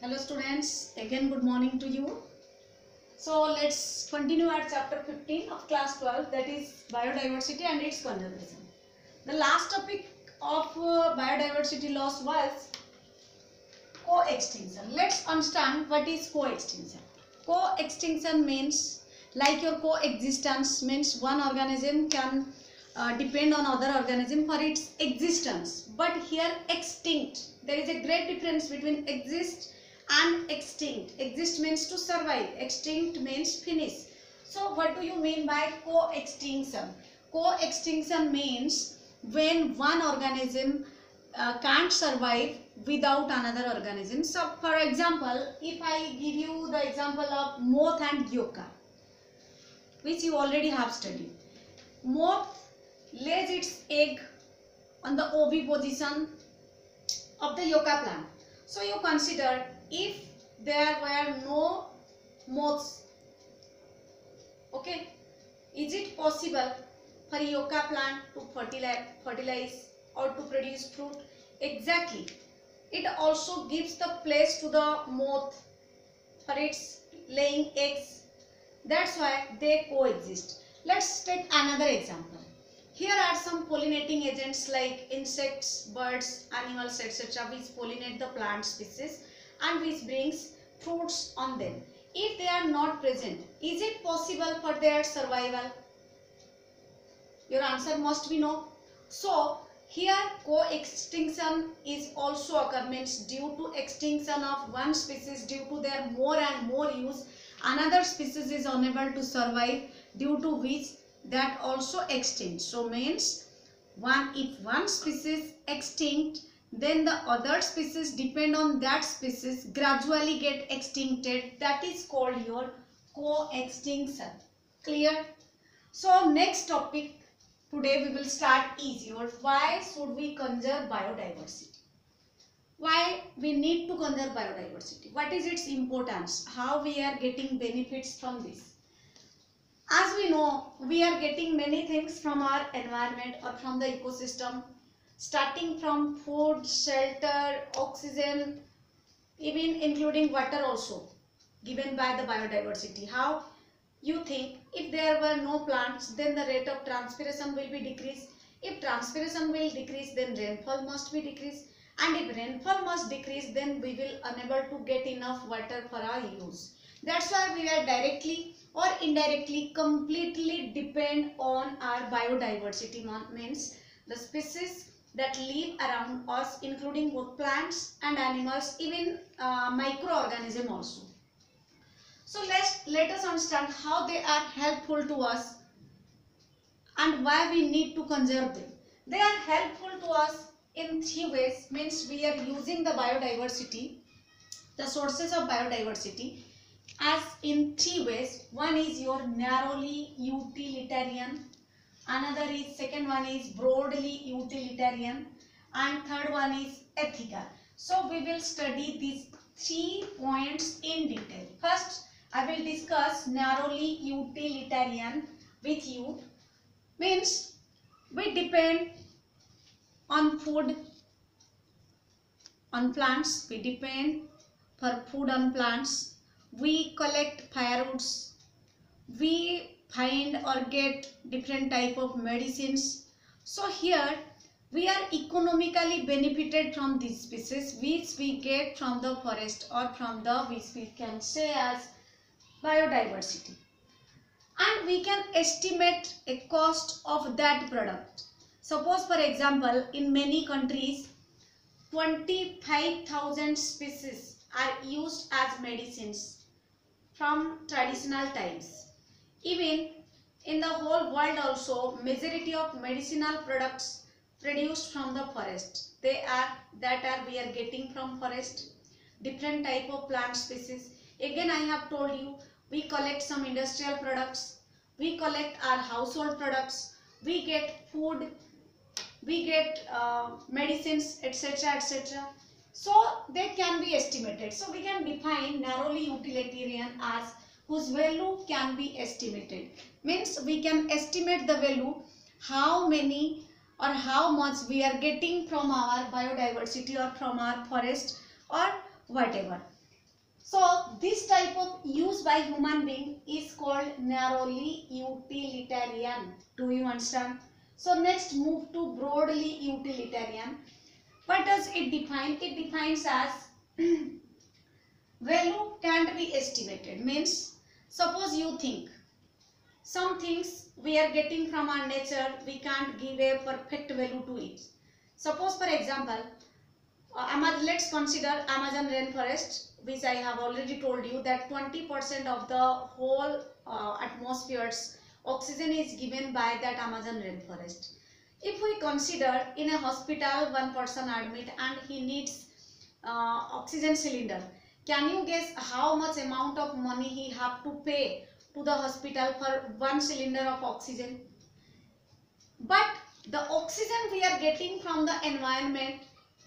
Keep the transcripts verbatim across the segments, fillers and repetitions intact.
Hello students, again good morning to you. So let's continue at chapter fifteen of class twelve, that is biodiversity and its conservation. The last topic of uh, biodiversity loss was co-extinction. Let's understand what is co-extinction. Co-extinction means like your coexistence means one organism can uh, depend on other organism for its existence, but here extinct, there is a great difference between exist and extinct. Exist means to survive, extinct means finish. So what do you mean by co-extinction? Co-extinction means when one organism uh, can't survive without another organism. So for example, if I give you the example of moth and yucca, which you already have studied. Moth lays its egg on the oviposition of the yucca plant. So you consider if there were no moths, okay, is it possible for yucca plant to fertilize, fertilize or to produce fruit? Exactly. It also gives the place to the moth for its laying eggs. That's why they coexist. Let's take another example. Here are some pollinating agents like insects, birds, animals, et cetera which pollinate the plant species and which brings fruits on them. If they are not present, is it possible for their survival? Your answer must be no. So here co-extinction is also occur, means due to extinction of one species, due to their more and more use, another species is unable to survive, due to which that also extinct. So means one if one species extinct, then the other species depend on that species gradually get extincted. That is called your co-extinction. Clear? So next topic today we will start is your why should we conserve biodiversity? Why we need to conserve biodiversity? What is its importance? How we are getting benefits from this? As we know, we are getting many things from our environment or from the ecosystem, starting from food, shelter, oxygen, even including water also given by the biodiversity. How? You think if there were no plants, then the rate of transpiration will be decreased. If transpiration will decrease, then rainfall must be decreased. And if rainfall must decrease, then we will unable to get enough water for our use. That's why we are directly or indirectly completely depend on our biodiversity, means the species that live around us, including both plants and animals, even uh, microorganisms also. So let's let us understand how they are helpful to us and why we need to conserve them. They are helpful to us in three ways, means we are using the biodiversity, the sources of biodiversity as in three ways. One is your narrowly utilitarian, another is second one is broadly utilitarian, and third one is ethical. So we will study these three points in detail. First I will discuss narrowly utilitarian with you. Means we depend on food on plants, we depend for food on plants, we collect firewoods, we find or get different type of medicines. So here we are economically benefited from these species which we get from the forest or from the, which we can say as biodiversity, and we can estimate a cost of that product. Suppose for example, in many countries twenty-five thousand species are used as medicines from traditional times. Even in the whole world also, majority of medicinal products produced from the forest, they are that are we are getting from forest, different type of plant species. Again I have told you, we collect some industrial products, we collect our household products, we get food, we get uh, medicines, etc, et cetera. So they can be estimated. So we can define narrowly utilitarian as whose value can be estimated. Means we can estimate the value, how many or how much we are getting from our biodiversity or from our forest or whatever. So this type of use by human being is called narrowly utilitarian. Do you understand? So next move to broadly utilitarian. What does it define? It defines as value can't be estimated. Means suppose you think some things we are getting from our nature, we can't give a perfect value to it. Suppose for example, uh, let's consider Amazon rainforest, which I have already told you that twenty percent of the whole uh, atmosphere's oxygen is given by that Amazon rainforest. If we consider in a hospital one person admit and he needs uh, oxygen cylinder, can you guess how much amount of money he have to pay to the hospital for one cylinder of oxygen? But the oxygen we are getting from the environment,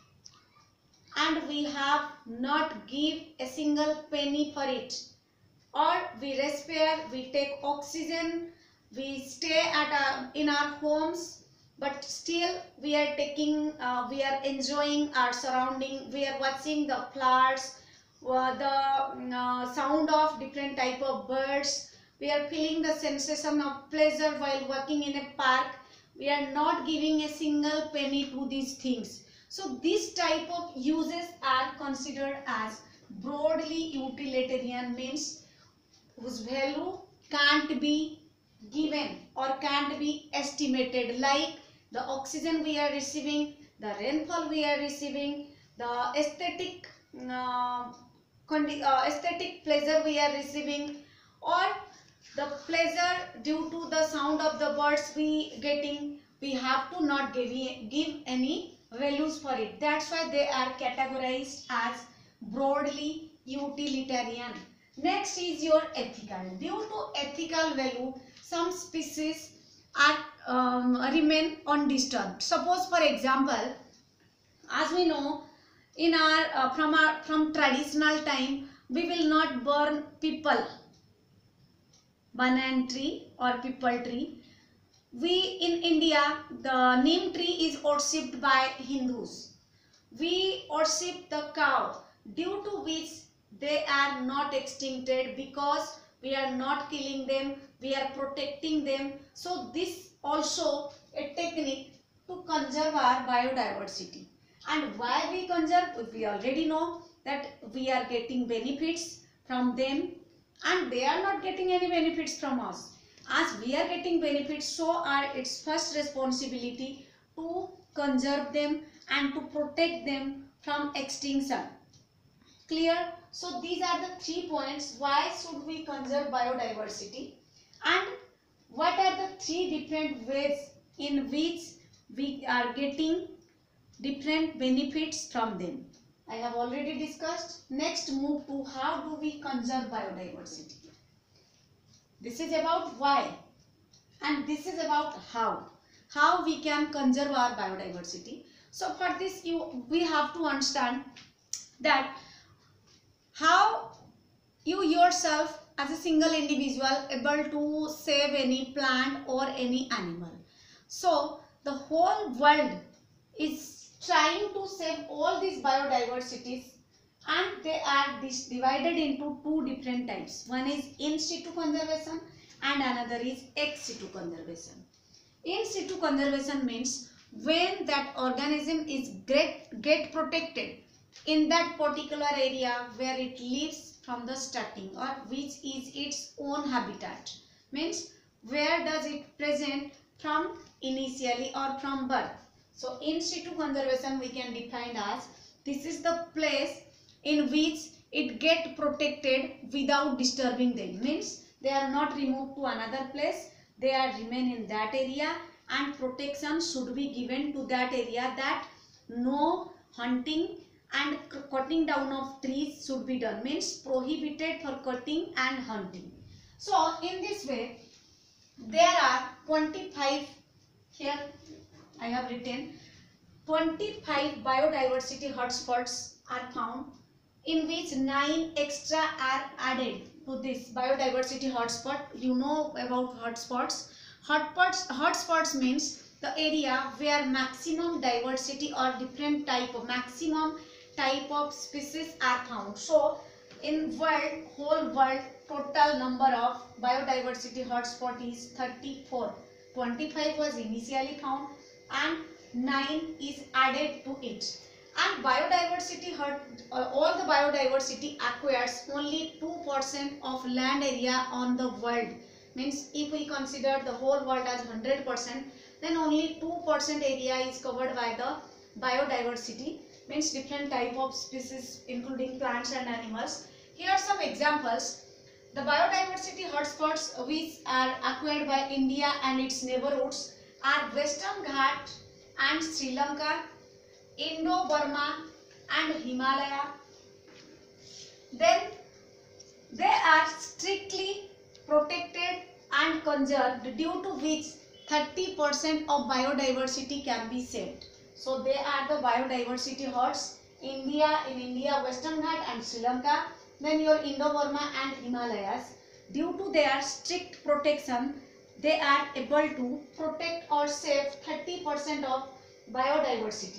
and we have not give a single penny for it. Or we respire, we take oxygen, we stay at our, in our homes, but still we are taking, uh, we are enjoying our surrounding, we are watching the flowers, uh, the uh, sound of different type of birds, we are feeling the sensation of pleasure while walking in a park. We are not giving a single penny to these things. So this type of uses are considered as broadly utilitarian, means whose value can't be given or can't be estimated, like the oxygen we are receiving, the rainfall we are receiving, the aesthetic uh, uh, aesthetic pleasure we are receiving, or the pleasure due to the sound of the birds we getting. We have to not give, give any values for it. That's why they are categorized as broadly utilitarian. Next is your ethical. Due to ethical value, some species are um, remain undisturbed. Suppose for example, as we know, in our uh, from our from traditional time, we will not burn people, banyan tree or people tree. We in India, the neem tree is worshipped by Hindus. We worship the cow, due to which they are not extincted, because we are not killing them, we are protecting them. So this also a technique to conserve our biodiversity. And why we conserve? We already know that we are getting benefits from them and they are not getting any benefits from us. As we are getting benefits, so are its first responsibility to conserve them and to protect them from extinction. Clear? So these are the three points. Why should we conserve biodiversity, and what are the three different ways in which we are getting different benefits from them. I have already discussed. Next, move to how do we conserve biodiversity. This is about why, and this is about how. How we can conserve our biodiversity. So for this, you we have to understand that how you yourself as a single individual able to save any plant or any animal. So the whole world is trying to save all these biodiversities, and they are this divided into two different types. One is in situ conservation and another is ex situ conservation. In situ conservation means when that organism is get, get protected in that particular area where it lives from the starting, or which is its own habitat. Means where does it present from initially or from birth. So in situ conservation we can define as this is the place in which it get protected without disturbing them. Means they are not removed to another place, they are remain in that area, and protection should be given to that area, that no hunting and cutting down of trees should be done. Means prohibited for cutting and hunting. So in this way there are twenty-five, here I have written twenty-five biodiversity hotspots are found, in which nine extra are added to this biodiversity hotspot. You know about hotspots. Hotspots, hotspots means the area where maximum diversity or different type of maximum type of species are found. So in world, whole world, total number of biodiversity hotspot is thirty-four. twenty-five was initially found and nine is added to it. And biodiversity, uh, all the biodiversity acquires only two percent of land area on the world. Means if we consider the whole world as one hundred percent, then only two percent area is covered by the biodiversity. Means different type of species including plants and animals. Here are some examples. The biodiversity hotspots which are acquired by India and its neighborhoods are Western Ghat and Sri Lanka, Indo-Burma and Himalaya. Then they are strictly protected and conserved, due to which thirty percent of biodiversity can be saved. So they are the biodiversity hots. India, in India, Western Ghat and Sri Lanka. Then your Indo-Burma and Himalayas. Due to their strict protection, they are able to protect or save thirty percent of biodiversity.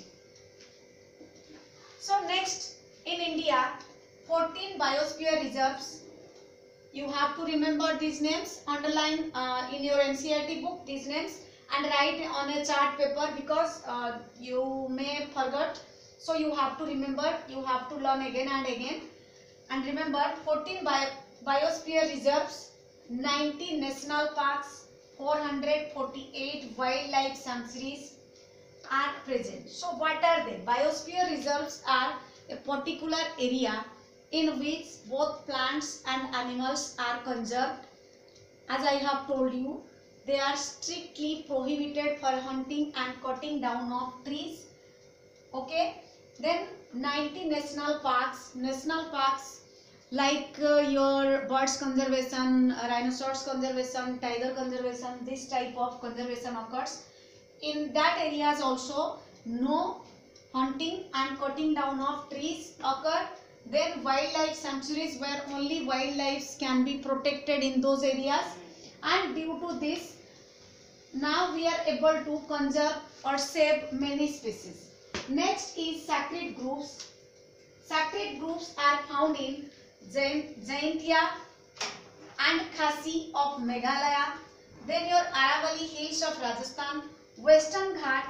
So next, in India, fourteen biosphere reserves. You have to remember these names, underline uh, in your N C E R T book these names and write on a chart paper, because uh, you may forget. So you have to remember, you have to learn again and again. And remember, fourteen bio biosphere reserves, ninety national parks, four hundred forty-eight wildlife sanctuaries are present. So what are they? Biosphere reserves are a particular area in which both plants and animals are conserved. As I have told you, they are strictly prohibited for hunting and cutting down of trees. Okay. Then ninety national parks. National parks like uh, your birds conservation, uh, rhinoceros conservation, tiger conservation, this type of conservation occurs. In that areas also no hunting and cutting down of trees occur. Then wildlife sanctuaries, where only wildlife can be protected in those areas, and due to this now we are able to conserve or save many species. Next is sacred groves. Sacred groves are found in Jaintia and Khasi of Meghalaya. Then your Aravalli Hills of Rajasthan, Western Ghat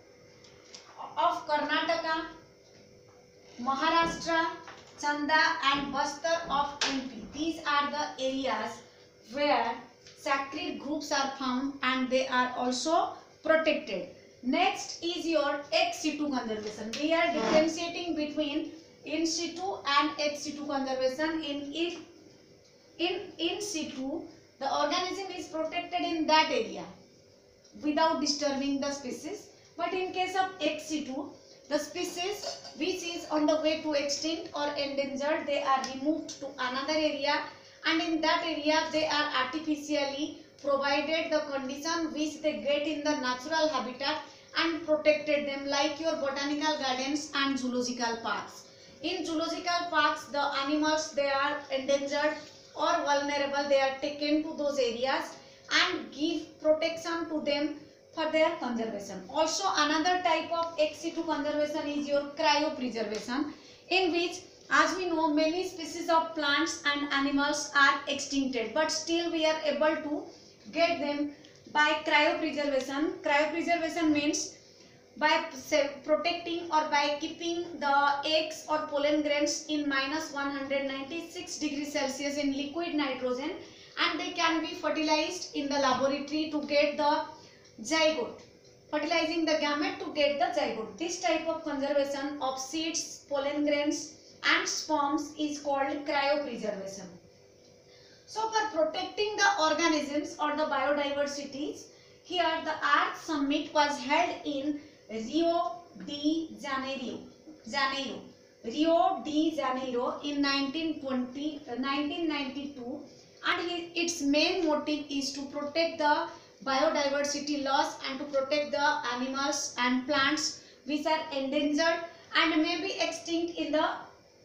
of Karnataka, Maharashtra, Chanda and Bastar of M P. These are the areas where sacred groves are found and they are also protected. Next is your ex situ conservation. We are differentiating between in situ and ex situ conservation. In if in in situ, the organism is protected in that area without disturbing the species. But in case of ex situ, the species which is on the way to extinct or endangered, they are removed to another area, and in that area they are artificially provided the condition which they get in the natural habitat and protected them, like your botanical gardens and zoological parks. In zoological parks, the animals, they are endangered or vulnerable, they are taken to those areas and give protection to them for their conservation. Also another type of ex situ conservation is your cryopreservation, in which, as we know, many species of plants and animals are extincted, but still we are able to get them by cryopreservation. Cryopreservation means by protecting or by keeping the eggs or pollen grains in minus one hundred ninety-six degrees Celsius in liquid nitrogen, and they can be fertilized in the laboratory to get the zygote, fertilizing the gamete to get the zygote. This type of conservation of seeds, pollen grains and sperms is called cryopreservation. So for protecting the organisms or the biodiversities, here the Earth Summit was held in Rio de Janeiro, Janeiro, Rio de Janeiro in nineteen twenty, nineteen ninety-two, and its main motive is to protect the biodiversity loss and to protect the animals and plants which are endangered and may be extinct in the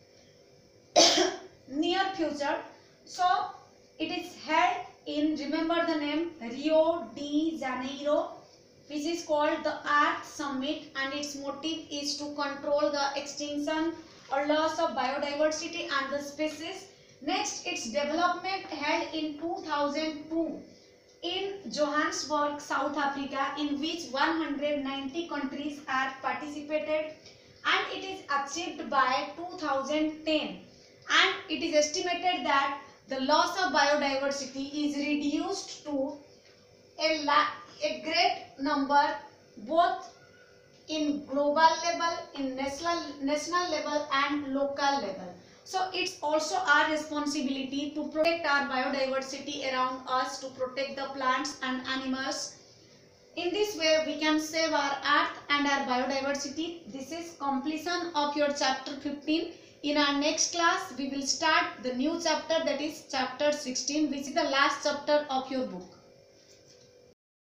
near future. So it is held in, remember the name, Rio de Janeiro, which is called the Earth Summit, and its motive is to control the extinction or loss of biodiversity and the species. Next, its development held in two thousand two in Johannesburg, South Africa, in which one hundred ninety countries are participated, and it is achieved by two thousand ten, and it is estimated that the loss of biodiversity is reduced to a, la a great number both in global level, in national, national level and local level. So it's also our responsibility to protect our biodiversity around us, to protect the plants and animals. In this way we can save our earth and our biodiversity. This is completion of your chapter fifteen. In our next class we will start the new chapter, that is chapter sixteen, which is the last chapter of your book.